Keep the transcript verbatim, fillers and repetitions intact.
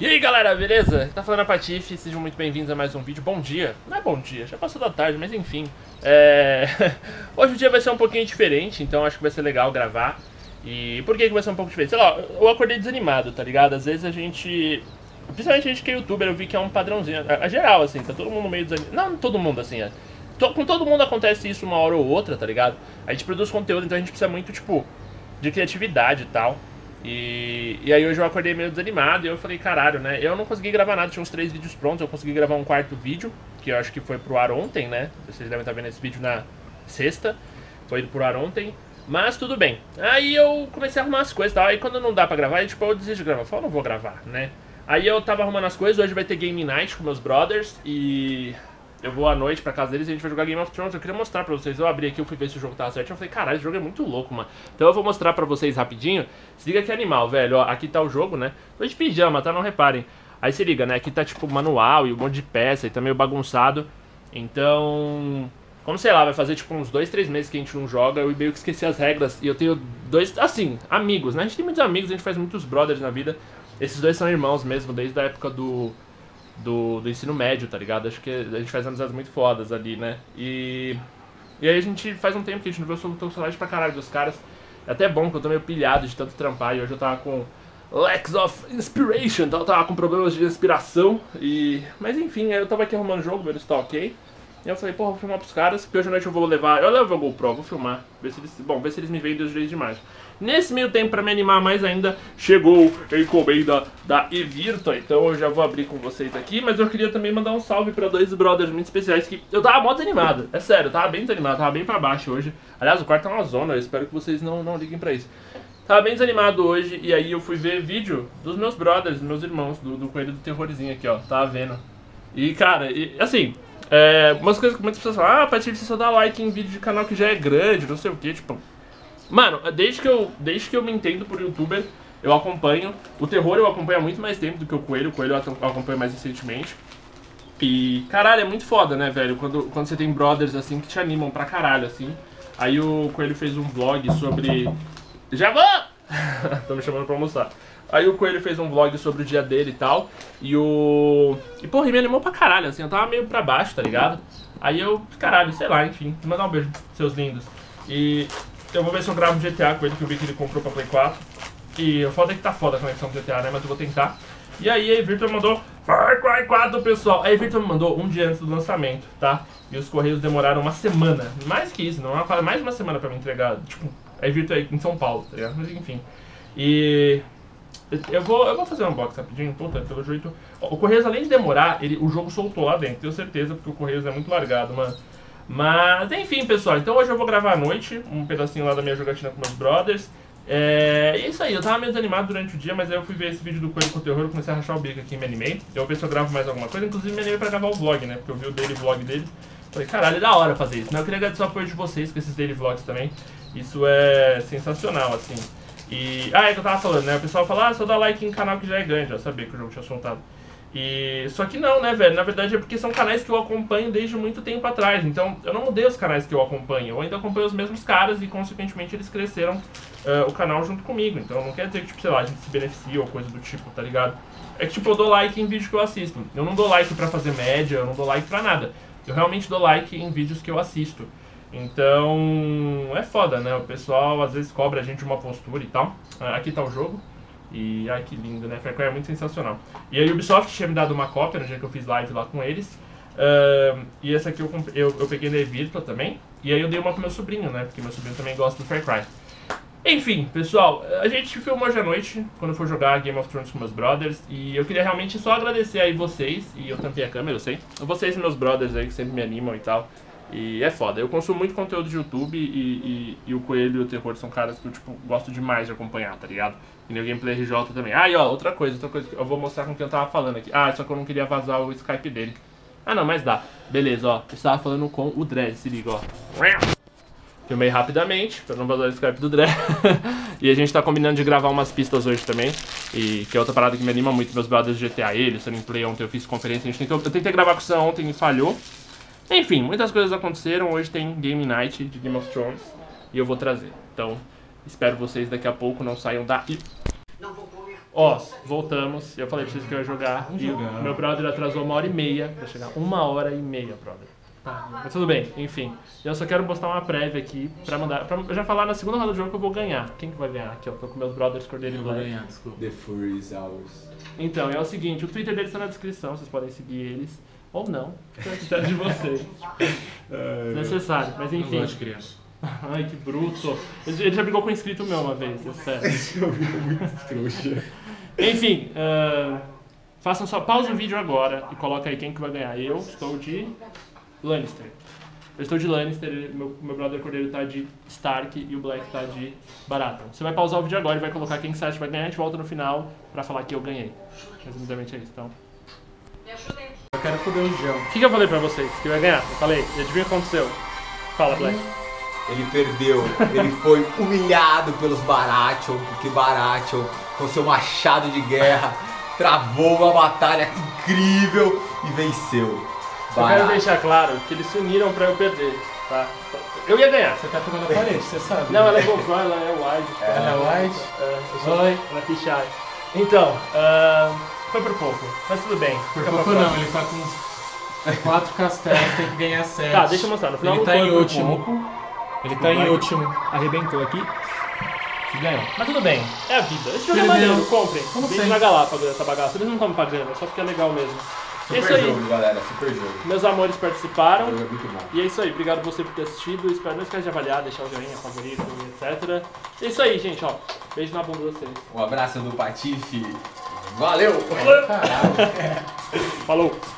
E aí galera, beleza? Tá falando a Patife, sejam muito bem-vindos a mais um vídeo. Bom dia, não é bom dia, já passou da tarde, mas enfim é... Hoje o dia vai ser um pouquinho diferente, então acho que vai ser legal gravar. E por que que vai ser um pouco diferente? Sei lá, eu acordei desanimado, tá ligado? Às vezes a gente... Principalmente a gente que é youtuber, eu vi que é um padrãozinho, a, a geral assim, tá todo mundo meio desanimado. Não, todo mundo assim, é. Com todo mundo acontece isso uma hora ou outra, tá ligado? A gente produz conteúdo, então a gente precisa muito, tipo, de criatividade e tal. E, e aí hoje eu acordei meio desanimado e eu falei, caralho, né? Eu não consegui gravar nada, tinha uns três vídeos prontos, eu consegui gravar um quarto vídeo, que eu acho que foi pro ar ontem, né? Vocês devem estar vendo esse vídeo na sexta, foi pro ar ontem, mas tudo bem. Aí eu comecei a arrumar as coisas e tal, aí quando não dá pra gravar, aí, tipo, eu desisto de gravar, eu falo, não vou gravar, né? Aí eu tava arrumando as coisas, hoje vai ter Game Night com meus brothers e... eu vou à noite pra casa deles e a gente vai jogar Game of Thrones. Eu queria mostrar pra vocês, eu abri aqui, eu fui ver se o jogo tava certo. Eu falei, caralho, esse jogo é muito louco, mano. Então eu vou mostrar pra vocês rapidinho. Se liga que animal, velho, ó, aqui tá o jogo, né? Tô de pijama, tá? Não reparem. Aí se liga, né? Aqui tá tipo manual e um monte de peça e tá meio bagunçado. Então... como sei lá, vai fazer tipo uns dois, três meses que a gente não joga. Eu meio que esqueci as regras e eu tenho dois, assim, amigos, né? A gente tem muitos amigos, a gente faz muitos brothers na vida. Esses dois são irmãos mesmo, desde a época do... Do, do ensino médio, tá ligado? Acho que a gente faz amizades muito fodas ali, né? E, e aí a gente faz um tempo que a gente não vê, eu tô com saudade pra caralho dos caras. É até bom que eu tô meio pilhado de tanto trampar. E hoje eu tava com lacks of inspiration, então eu tava com problemas de inspiração. E... mas enfim, eu tava aqui arrumando o jogo, ver se tá ok. E eu falei, porra, vou filmar pros caras, porque hoje à noite eu vou levar... eu levo a GoPro, vou filmar, ver se eles... bom, ver se eles me veem dos jeitos demais. Nesse meio tempo, pra me animar mais ainda, chegou a encomenda da Evirtua, então eu já vou abrir com vocês aqui, mas eu queria também mandar um salve pra dois brothers muito especiais que... eu tava mó desanimado, é sério, eu tava bem desanimado, tava bem pra baixo hoje. Aliás, o quarto é uma zona, eu espero que vocês não, não liguem pra isso. Tava bem desanimado hoje, e aí eu fui ver vídeo dos meus brothers, dos meus irmãos, do, do Coelho do Terrorzinho aqui, ó, tava vendo. E, cara, e, assim... é, umas coisas que muitas pessoas falam, ah, Patife, você só dá like em vídeo de canal que já é grande, não sei o que, tipo... mano, desde que, eu, desde que eu me entendo por youtuber, eu acompanho. O terror eu acompanho há muito mais tempo do que o Coelho, o Coelho eu acompanho mais recentemente. E, caralho, é muito foda, né, velho, quando, quando você tem brothers, assim, que te animam pra caralho, assim. Aí o Coelho fez um vlog sobre... já vou! Tô me chamando pra almoçar. Aí o Coelho fez um vlog sobre o dia dele e tal. E o... e porra, ele me animou pra caralho, assim, eu tava meio pra baixo, tá ligado? Aí eu, caralho, sei lá, enfim, vou mandar um beijo, seus lindos. E eu vou ver se eu gravo um G T A com ele, que eu vi que ele comprou pra Play quatro. E o foda é que tá foda a conexão do G T A, né, mas eu vou tentar. E aí a Evirtua mandou Far Cry quatro, pessoal. A Evirtua me mandou um dia antes do lançamento, tá? E os correios demoraram uma semana, mais que isso, não é mais de uma semana pra me entregar. Tipo, a Evirtua é em São Paulo, tá ligado? Mas enfim. E... Eu vou, eu vou fazer um unboxing rapidinho, puta, pelo jeito... O Correios, além de demorar, ele, o jogo soltou lá dentro, tenho certeza, porque o Correios é muito largado, mano. Mas, enfim, pessoal, então hoje eu vou gravar à noite, um pedacinho lá da minha jogatina com meus brothers. É, é isso aí, eu tava meio desanimado durante o dia, mas aí eu fui ver esse vídeo do Coelho com o Terror, eu comecei a rachar o bico aqui e me animei. Eu vou ver se eu gravo mais alguma coisa, inclusive me animei pra gravar o vlog, né, porque eu vi o daily vlog dele. Falei, caralho, é da hora fazer isso, mas eu queria agradecer o apoio de vocês com esses daily vlogs também. Isso é sensacional, assim. E... ah, é que eu tava falando, né? O pessoal fala, ah, só dá like em canal que já é grande, já sabia que o jogo tinha soltado. E... só que não, né, velho? Na verdade é porque são canais que eu acompanho desde muito tempo atrás. Então, eu não mudei os canais que eu acompanho. Eu ainda acompanho os mesmos caras e, consequentemente, eles cresceram uh, o canal junto comigo. Então, não quer dizer que, tipo, sei lá, a gente se beneficia ou coisa do tipo, tá ligado? É que, tipo, eu dou like em vídeo que eu assisto. Eu não dou like pra fazer média, eu não dou like pra nada. Eu realmente dou like em vídeos que eu assisto. Então, é foda, né? O pessoal às vezes cobra a gente uma postura e tal. Aqui tá o jogo. E, ai que lindo, né? Far Cry é muito sensacional. E a Ubisoft tinha me dado uma cópia no dia que eu fiz live lá com eles. Uh, e essa aqui eu, eu, eu peguei da Evirtua também. E aí eu dei uma pro meu sobrinho, né? Porque meu sobrinho também gosta do Far Cry. Enfim, pessoal, a gente filmou hoje à noite, quando eu for jogar Game of Thrones com meus brothers. E eu queria realmente só agradecer aí vocês. E eu tampei a câmera, eu sei. Vocês e meus brothers aí que sempre me animam e tal. E é foda, eu consumo muito conteúdo de YouTube e, e, e o Coelho e o Terror são caras que eu, tipo, gosto demais de acompanhar, tá ligado? E no Gameplay R J também. Ah, e ó, outra coisa, outra coisa que eu vou mostrar com quem eu tava falando aqui. Ah, só que eu não queria vazar o Skype dele. Ah não, mas dá. Beleza, ó, eu estava falando com o Dredd, se liga, ó. Filmei rapidamente, pra não vazar o Skype do Dredd. E a gente tá combinando de gravar umas pistas hoje também. E que é outra parada que me anima muito, meus brothers de G T A, ele, Sunny Play, ontem eu fiz conferência, a gente tentou, eu tentei gravar com o Sam ontem e falhou. Enfim, muitas coisas aconteceram, hoje tem Game Night de Game of Thrones e eu vou trazer. Então, espero vocês daqui a pouco, não saiam daí. Não vou comer. Ó, voltamos. Eu falei pra vocês que eu ia jogar. Vamos E o jogar. meu brother atrasou uma hora e meia pra chegar. Uma hora e meia, brother. Mas tudo bem, enfim. Eu só quero postar uma prévia aqui pra mandar. Pra já falar na segunda roda do jogo que eu vou ganhar. Quem que vai ganhar? Aqui, ó. Tô com meus brothers Cordeiro e Eu vou Black. ganhar, desculpa. The Fury is ours. Então, é o seguinte, o Twitter deles tá na descrição, vocês podem seguir eles. Ou não, fica a critério de vocês. Desnecessário, mas Não enfim. gosto de criança. Ai, que bruto. Ele ele já brigou com um inscrito meu uma vez, é sério. Eu vi muito trouxa. Enfim, ah, façam só, pausa o vídeo agora e coloca aí quem que vai ganhar. Eu estou de Lannister. Eu estou de Lannister, meu, meu brother Cordeiro tá de Stark e o Black tá de Baratheon. Você vai pausar o vídeo agora e vai colocar quem que você acha que vai ganhar, a gente volta no final pra falar que eu ganhei. Resumidamente é isso, então. Eu quero foder o gel. O que, que eu falei pra vocês? Que eu ia ganhar? Eu falei, e adivinha o que aconteceu? Fala, Black. Ele perdeu, ele foi humilhado pelos Baratheon, porque Baratheon, com seu machado de guerra, travou uma batalha incrível e venceu. Eu quero Baratheon. deixar claro que eles se uniram pra eu perder, tá? Eu ia ganhar. Você tá ficando na parede, você sabe. Não, ela é Goku, ela é wide. Ela é white? É, eu sou, Oi. ela é fichada. Então, ah, foi por pouco, mas tudo bem. Por Fica pouco pra não, próxima. ele tá com uns quatro castelos, tem que ganhar sete. Tá, deixa eu mostrar. No final Ele não tá foi em por último. pouco. Ele tá em Vai. último. Arrebentou aqui e ganhou. Mas tudo bem, é a vida. Esse jogo é Perdeu. maneiro, comprem. Como Vende sempre. na Galápagos essa bagaça. Eles não estão me pagando, é só porque é legal mesmo. É Super isso aí. jogo, galera, super jogo. Meus amores participaram. O jogo é muito bom. E é isso aí, obrigado você por ter assistido. Espero não esqueça de avaliar, deixar o joinha, favorito, etcétera. É isso aí, gente, ó. Beijo na bunda de vocês. Um abraço do Patife. Valeu! Caralho. Falou!